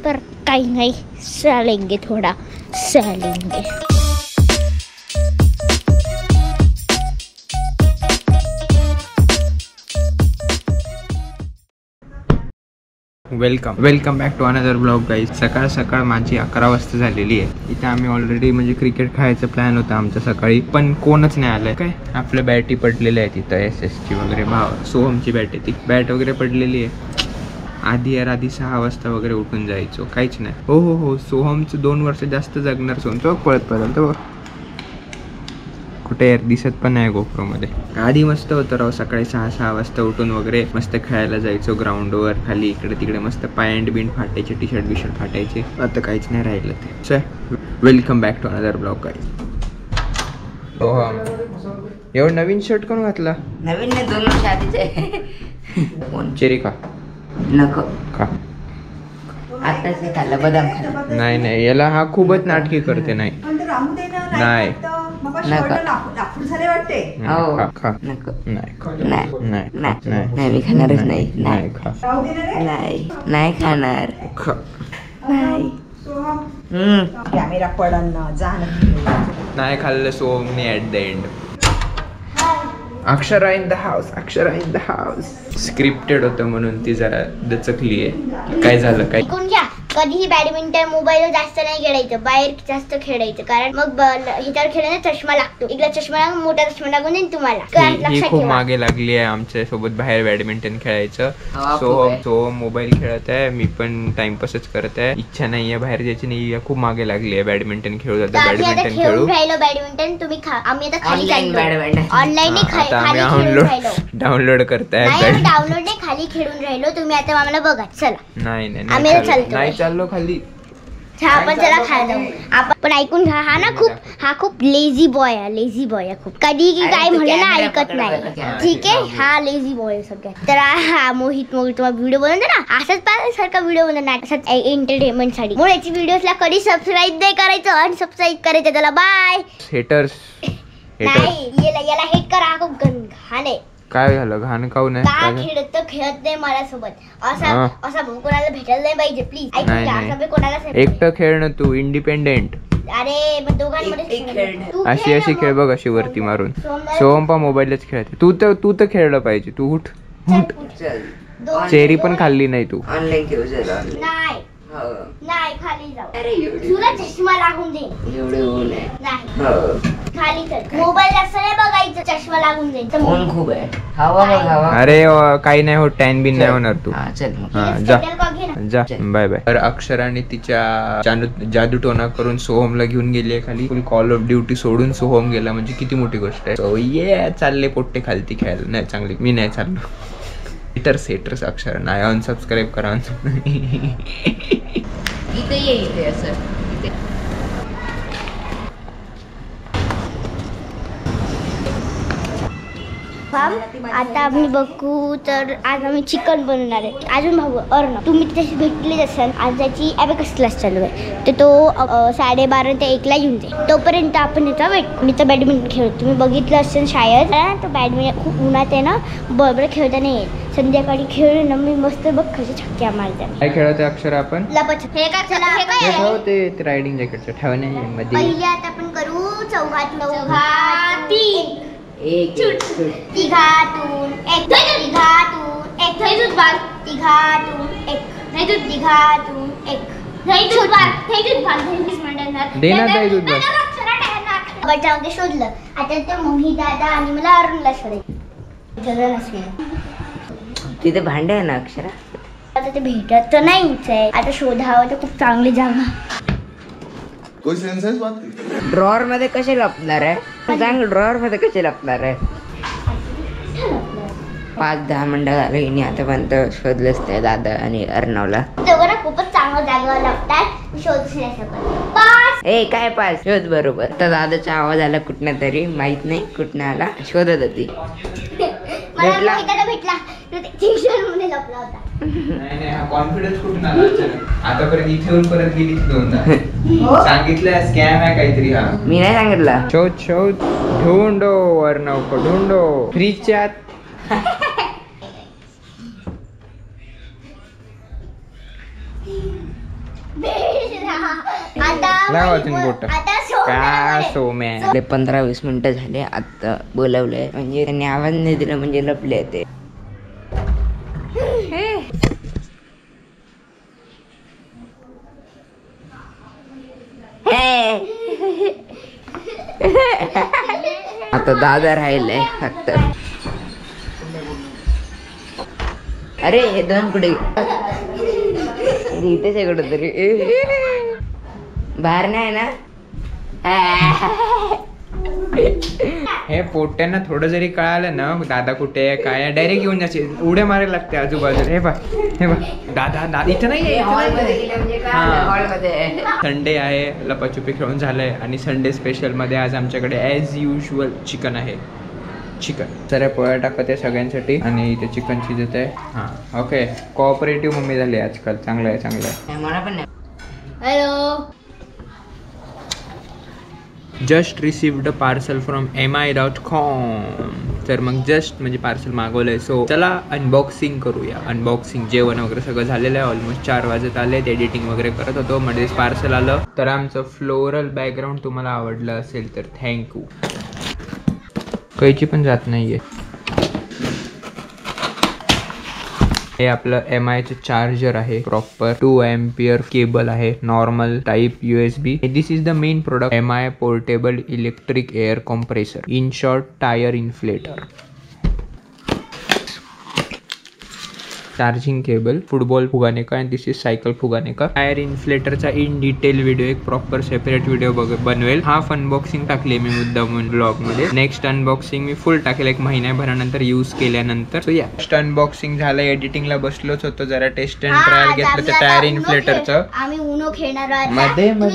पर काही नाही, सह लेंगे, थोड़ा सह लेंगे. Welcome back to another blog guys. सकाळ सकाळ माझी 11 वाजता झालेली आहे. इथे आम्ही ऑलरेडी म्हणजे क्रिकेट खेळायचा प्लॅन होता आमचा सकाळी, पण कोणच नाही आलंय. काय आपल्या बॅटी पडलेल्या आहेत तिथं, SS ची वगैरे, सोहमची बॅट आहे ती, बॅट वगैरे पडलेली आहे. आधी 6 वाजता वगैरे उठून जायचो, काहीच नाही. हो सोहमचं 2 वर्ष जास्त जगणार. सोहम तो पळत तो कुठे यार दिसत पण नाही गोप्रो मध्ये. आधी मस्त होतं राव, सकाळी 6 वाजता उठून वगैरे मस्त खेळायला जायचो ग्राउंडवर, खाली इकडे तिकडे मस्त पॅन्ट बिंट फाटायचे, टी शर्ट फाटायचे. आता काहीच नाही राहिलं ते. चल welcome back to another blog guys. एवढं नवीन शर्ट कोण घातला? नवीन नाही, 2 वर्ष आधीचे. चेरी का नको का? आताच खाल्लं, बदाम खाल्लं. नाही याला हा खूपच नाटकी करते. नाही नाही मी खाणारच नाही. नाही खाणार. कॅमेरा पडन नाही खाल्लं सोमने at the end. Akshara in the house. Scripted होतं म्हणून ती जरा दचकली आहे. काय झालं काय? कधीही बॅडमिंटन मोबाईलवर जास्त नाही खेळायचं, बाहेर जास्त खेळायचं. कारण मग ह्याच्यावर खेळण्याचा चष्मा लागतो. इकडे चष्मा लागून, मोठा चष्मा लागून जाईल तुम्हाला. ही खूप मागे लागली आहे आमच्या सोबत बाहेर बॅडमिंटन खेळायचं. सो मोबाईल खेळत आहे, मी पण टाइमपासच करत आहे. इच्छा नाहीये बाहेर जायची, नाही खूप मागे लागली आहे. बॅडमिंटन खेळू जातं, बॅडमिंटन खेळू राहिलो. बॅडमिंटन तुम्ही आम्ही आता खाली ऑनलाईन डाउनलोड करताय. डाउनलोड नाही, खाली खेळून राहिलो. तुम्ही आता आम्हाला बघा. चला नाही चाललो खाली. आपण चला खायला जाऊ. आपण पण ऐकून घ्या, हा खूप लेझी बॉय आहे. खूप कधी की काय म्हणले ना ऐकत नाही. ठीक आहे, हा लेझी बॉय सगळ्यात. तर हा मोहित तुम्हाला व्हिडिओ बनवतो ना, असाच पाहिल्यासारखा व्हिडिओ बनवणार, असाच एंटरटेनमेंट साठी. म्हणून याची व्हिडिओजला कधी सबस्क्राईब नाही करायचं, अनसबस्क्राईब करायचं. त्याला बाय. हेटर्स नाही, याला हेट करा. खूप घाण आहे. काय झालं? घाण काऊ नाही? खेळत नाही मला सोबत. असा कोणाला भेटायला नाही पाहिजे प्लीज. एकटं खेळ ना तू, इंडिपेंडेंट. अरे मग दोघांमध्ये अशी खेळ बघ, अशी वरती मारून. सोहम मोबाईलच खेळते. तू तर खेळलं पाहिजे. तू उठ. चेरी पण खाल्ली नाही तू. नाही खाली जाऊ. तुला चष्मा लागून जाईल. खाली चल. मोबाईल जास्त नाही बघायचं, चष्मा लागून जाईल. ऊन खूप आहे. हवा. अरे काही नाही होत, टॅन बिन नाही होणार तू. जा बाय बाय. तर अक्षराने तिच्या जादूटोना करून सोहमला घेऊन गेली खाली. फुल कॉल ऑफ ड्युटी सोडून सोहम गेला, म्हणजे किती मोठी गोष्ट आहे. सो ये चालले पोट्टे खालती खेळायला. नाही चांगली, मी नाही चाललो. हेटर्स अक्षर नाही, अनसबस्क्राईब करा. इथे असं आता आम्ही बघू. तर आज आम्ही चिकन बनवणार आहे. अजून भाऊ अर्णव तुम्ही त्याशी भेटलेच असाल. आज त्याची ॲबॅकस क्लास चालू आहे, तर तो 12:30 ते 1ला येऊन जाईल. तोपर्यंत आपण याचा वेट. मी तर बॅडमिंटन खेळतो, तुम्ही बघितलं असेल शाळेत. तर बॅडमिंटन खूप उन्हात आहे ना, बरोबर खेळता नाही येत. संध्याकाळी खेळून ना मी मस्त बघ कशी छक्क्या मारते. काय खेळत अक्षर आपण? ते रायडिंग जॅकेटचं ठेवण्यामध्ये. पहिले आता आपण करू चौघात 3 एक तिघातून एक तिघातून एक तिघातून एक तिघातून एक बचावते शोधलं. आता ते मोहित दादा आणि मला अरुणला शोधायचं. तिथे भांडे आहे ना अक्षरा. आता ते भेटत तर नाहीच आहे. आता शोधावं तर खूप चांगली जागा. ड्रॉअर मध्ये कसे लपणार आहे? सांग, ड्रॉअर मध्ये कसे लपणार आहे? 5-10 मिनिटं झाले हिने आतापर्यंत शोधलंच त्या दादा आणि अर्णवला. खूपच चांगलं जागा लागतात, शोधूच नाही शकत. ए काय पास शोध बरोबर. तर दादाचा आवाज आला कुठनं तरी, माहित नाही कुठनं आला. शोधत होती. भेटला. कॉन्फिडन्स कुठून आला? आता परत इथे येऊन परत गेली दोनदा. सांगितलं स्कॅम आहे काहीतरी. हा मी नाही सांगितलं. शोध ढूंढो अर्णव को ढूंढो. फ्रीजच्या लाव अजून बोट. आता का सोम्या. आपले 15-20 मिनिटं झाले आता बोलवलंय, म्हणजे त्यांनी आवाज नाही दिला म्हणजे लपले ते. आता दादा राहिलंय फक्त. अरे हे दोन कुठे इथेच आहे कुठं तरी, बाहेर नाही ना. हे पोट्यांना थोडं जरी कळालं ना दादा कुठे आहे काय डायरेक्ट घेऊन जायचे, उड्या मारायला लागते आजूबाजूला. हे बा दादा इथं नाही. संडे आहे, लपाछुपी खेळून झालंय आणि संडे स्पेशल मध्ये आज आमच्याकडे ॲज युजल चिकन आहे. चिकन जरा पोळ्या टाकत आहे सगळ्यांसाठी आणि इथे चिकन शिजत आहे. हां ओके, कोऑपरेटिव्ह मम्मी झाली आजकाल. चांगलं आहे चांगलं आहे. मला पण नाही. Hello. Just received a parcel from mi.com. तर मग जस्ट म्हणजे पार्सल मागवलंय. सो चला अनबॉक्सिंग करूया. अनबॉक्सिंग जेवण वगैरे सगळं झालेलं आहे. ऑलमोस्ट 4 वाजत आले. एडिटिंग वगैरे करत होतो मध्येच पार्सल आलं. तर आमचं फ्लोरल बॅकग्राऊंड तुम्हाला आवडलं असेल तर थँक्यू. कैची पण जात नाहीये. हे आपलं MIचं चार्जर आहे. प्रॉपर 2 एम्पियर केबल आहे. Normal type USB. This is the main product MI portable electric air compressor, in short tyre inflator. Charging cable, football फुगाने का, आणि दिस इज सायकल फुगाने का. टायर इन्फ्लेटरचा इन डिटेल व्हिडिओ एक proper separate video बनवेल. Half unboxing टाकली मी मुद्दाम ब्लॉग मध्ये. नेक्स्ट अनबॉक्सिंग मी फुल टाकेल 1 महिन्याभरानंतर यूज केल्यानंतर. सो या अनबॉक्सिंग झालं. एडिटिंगला बसलोच होतो जरा टेस्ट अँड ट्रायल घेतलं त्या टायर इन्फ्लेटरचं. आम्ही उनो खेळणार आहोत. मध्ये आणि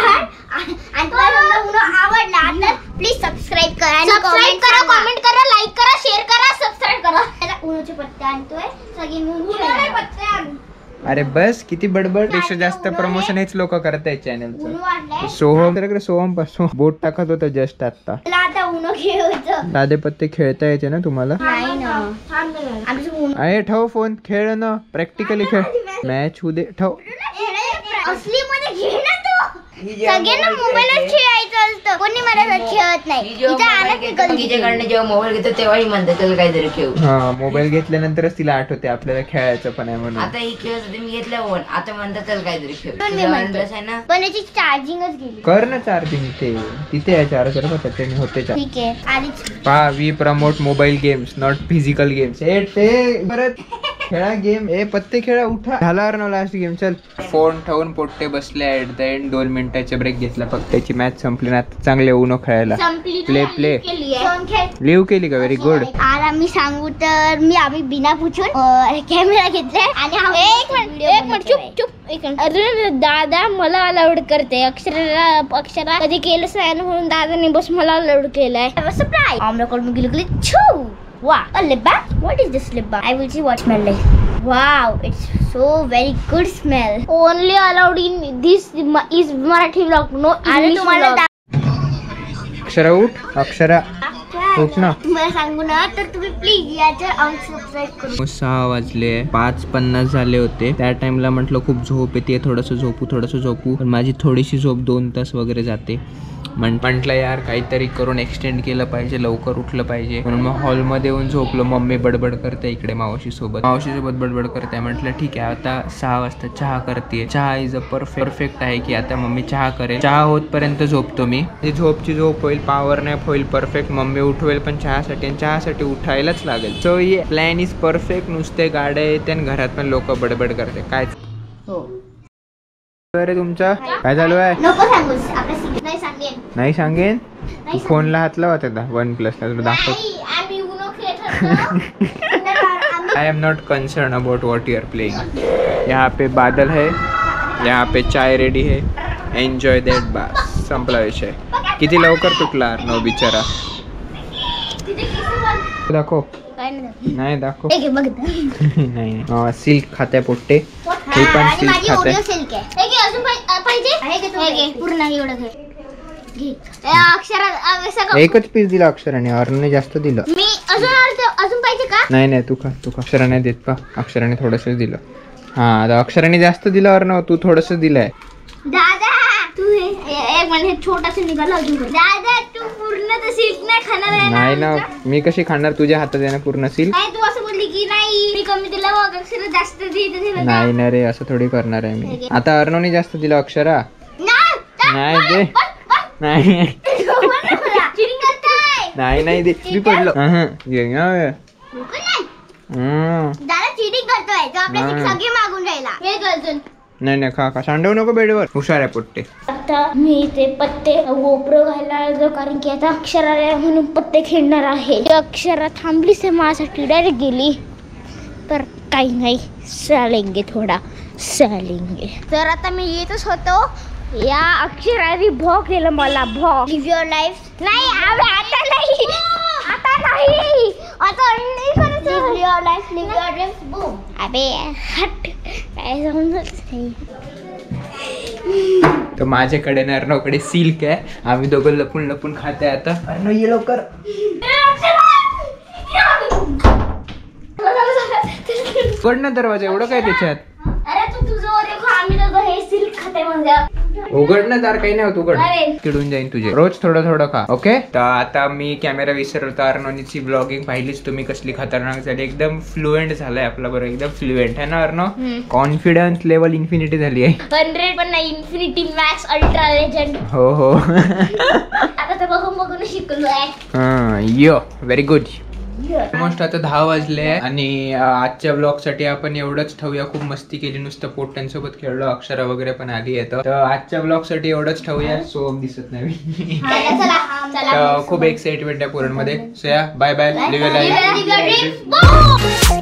तुम्हाला उनो आवडला तर प्लीज सबस्क्राईब करा, कमेंट करा, लाईक करा, शेअर करा, सबस्क्राईब करा. त्याला उनोचे पत्ते आणतोय सगळे मिळून पत्ते आणू. अरे बस किती बडबड. पेक्षा जास्त प्रमोशन हेच लोक करतायत चॅनलचं. उनो आणलाय. सोहम पासून बोट टाकत होता जस्ट आता. मला आता उनो खेळायचं. दादे पत्ते खेळता यायचे ना तुम्हाला. नाही ना आमचं उनो अरे ठेव फोन, खेळ ना प्रॅक्टिकली खेळ. मॅच होऊ दे. ठेव. असली मध्ये घे ना तू. सगळ्यांना मोबाईलच खेळायचं असतं, कोणी मला खेळत नाही. इथं आणत तिच्याकडनं जेव्हा मोबाईल घेतो तेव्हाही म्हणतात त्याला काहीतरी खेळू. हा मोबाईल घेतल्यानंतरच तिला आठवते आपल्याला खेळायचं पण आहे म्हणून. आता ही खेळत होते मी घेतल्या फोन, आता म्हणतात त्याला काहीतरी खेळू. पण मी म्हणते. पण याची चार्जिंगच गेली. कर ना चार्जिंग. तिथे आहे चार्जर त्याने होते. ठीक आहे. आणि पहा we promote mobile games not physical games. ते परत खेळा गेम. पत्ते खेळा. उठा. झाला ना लास्ट गेम. चल. फोन ठेवून पोट्टे बसले. ऍट द एंड 2 मिनिटाचा ब्रेक घेतला फक्त. त्याची मॅच संपली ना. चांगले उनो खेळायला. प्ले लिव्ह केली का. Very good. आज आम्ही सांगू तर आम्ही बिना पूछून कॅमेरा घेतलाय आणि एक मिनिट चुप. अरे दादा मला अलाउड करते. अक्षरा कधी केलंच नाही म्हणून दादाने बस मला अलाउड केलाय. सरप्राइज. आमच्याकडून गेली छू. Wow, a lip balm? What is this lip balm? I will see what smell like. Wow, it's so very good smell. Only allowed in this is Marathi vlog. No English vlog. Akshara उठ. अक्षरा उठ ना. तुम्हाला सांगू ना तर तुम्ही please याच्यावर unsubscribe करू. 6 वाजले. 5:50 झाले होते. त्या टाइमला म्हटलं खूप झोप येते, थोडंसं झोपू. पण माझी थोडीशी झोप 2 तास वगैरे जाते. म्हटलं यार काहीतरी करून एक्सटेंड केलं पाहिजे, लवकर उठलं पाहिजे. म्हणून मग हॉलमध्ये येऊन झोपलो. मम्मी बडबड करते इकडे मावशीसोबत बडबड करते. म्हटलं ठीक आहे आता 6 वाजता चहा करते. चहा इज अ परफेक्ट आहे की आता मम्मी चहा करेल. चहा होतपर्यंत झोपतो मी. झोपची झोप होईल, पॉवर नॅप होईल परफेक्ट. मम्मी उठवेल पण चहासाठी उठायलाच लागेल. सो ये प्लॅन इज परफेक्ट. नुसते गाड्या येते आणि घरात पण लोक बडबड करते. काय अरे तुमचा काय चालू आहे. नको सांगूस. नाही सांगेन. तू फोनला हात लावा त्याला. OnePlus ला तुला दाखव. I am not concerned about what you are playing. यहाँ पे बादल है, यहाँ पे चाय रेडी है. Enjoy that. बस संपला विषय. किती लवकर तुटला नो बिचारा. दाखव. नाही दाखव. नाही सिल्क खात्या पोट्टे. हे पण सिल्क खात्या. सिल्क आहे. अजून पाहिजे पूर्ण एवढं घे. अक्षरा एकच पीस दिला अक्षराने. अरुणने जास्त दिलं. मी अजून पाहिजे का. नाही तू खा. अक्षराने देत का. अक्षराने थोडंसं दिलं. हा अक्षराने जास्त दिलं. अरुण तू थोडंसं दिलंय. दादा तू एक म्हणजे छोटासा निघाला अजून दादा तू पूर्ण तर सिल्क नाही खाणार आहे नाही ना, मी कशी खाणार तुझ्या हातात आहे ना पूर्ण सिल्क. नाही तू असं बोलली की नाही मी कमी दिला मग अक्षर जास्त दे. नाही ना रे, असं थोडी करणार आहे मी. आता अर्णवने जास्त दिलं अक्षरा. नाही दे, नाही नाही नाही दे, मी पडलो. दादा चिटिंग करतोय तो आपल्या सगळे मागून राहिला. हे गजून नाही नाही खा खा, सांडवू नको बेडवर. हुशार आहे पोट्टे. आता मी ते पत्ते गोप्रो घायला आलो कारण की आता अक्षरा म्हणून पत्ते खेळणार आहे. अक्षरा थांबलीच माझ्यासाठी डायरेक्ट गेली. पर काही नाही, चालेंगे थोडा चालेंगे. तर आता मी येतच होतो, या अक्षराने भोग दिलं मला. भोग लिव्ह युअर लाईफ. नाही आता नाही, आता नाही, आता नाही करायचं. Live your life, live your dreams. Boom. अबे हट, काय समजत नाही. तर माझ्याकडे ना अर्णवकडे सिल्क आहे. आम्ही दोघं लपून लपून खाते आता. अर्णव ये लवकर. उघड ना दरवाजा, एवढं काय त्याच्यात. अरे तू तुझं आम्ही दोघं हे सिल्क खाते म्हणजे. उघड ना दार, काही नाही होत. उघड, किडून जाईन तुझे. रोज थोडं थोडं खा, ओके. तर आता मी कॅमेरा विसरलो. अर्णवची ब्लॉगिंग पाहिलीच तुम्ही कसली खतरनाक झाली. एकदम फ्लुएंट झालाय आपला, बरं एकदम फ्लुएंट आहे ना अर्णव. कॉन्फिडन्स लेवल इन्फिनिटी झाली आहे. 100 पण नाही, इन्फिनिटी मॅक्स अल्ट्रा लेजंड. हो हो. आता तर बघून शिकलोय. यो व्हेरी गुड. ऑलमोस्ट आता 10 वाजले आणि आजच्या ब्लॉग साठी आपण एवढंच ठेवूया. खूप मस्ती केली, नुसतं पोट्ट्यांसोबत खेळलो. अक्षरा वगैरे पण आली आहे. तर आजच्या ब्लॉग साठी एवढंच ठेवूया. सोम दिसत नाही. तर खूप एक्साइटमेंट आहे पोरांमध्ये. सो या bye bye. Live your life.